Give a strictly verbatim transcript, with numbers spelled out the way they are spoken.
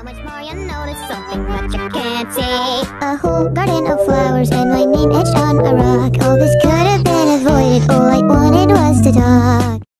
How much more you notice something that you can't see.